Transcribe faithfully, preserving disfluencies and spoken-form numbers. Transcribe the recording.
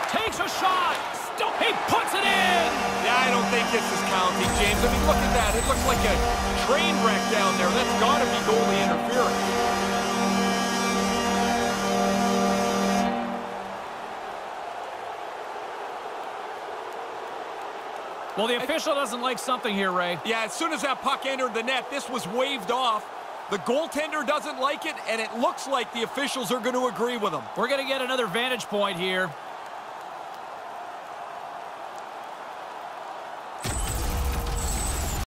Takes a shot. Still, he puts it in. Yeah, I don't think this is counting, James. I mean, look at that. It looks like a train wreck down there. That's got to be goalie interference. Well, the official doesn't like something here, Ray. Yeah, as soon as that puck entered the net, this was waved off. The goaltender doesn't like it, and it looks like the officials are going to agree with him. We're going to get another vantage point here.